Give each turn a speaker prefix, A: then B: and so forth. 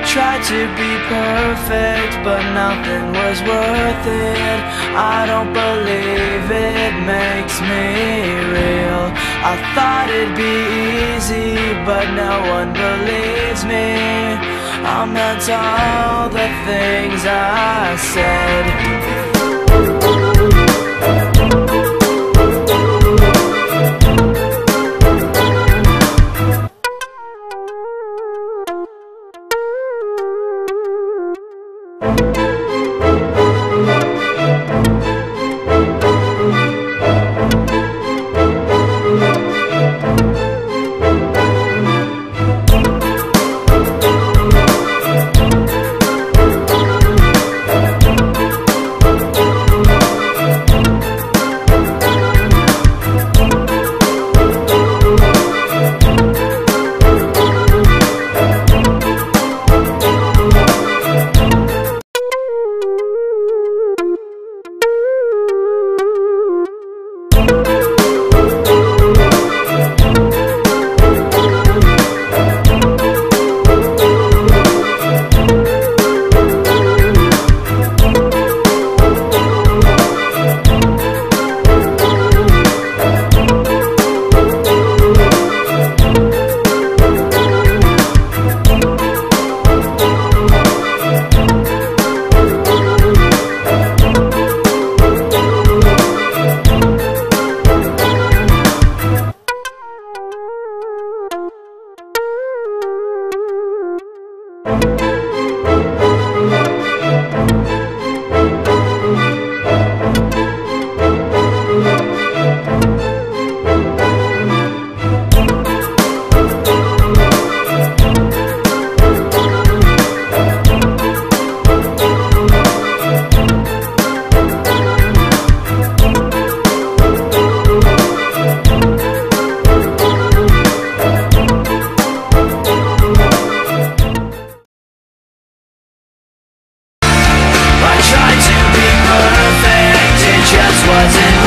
A: tried to be perfect, but nothing was worth it. I don't believe it makes me real. I thought it'd be easy, but no one believes me. I meant all the things I said. Tried to be perfect, it just wasn't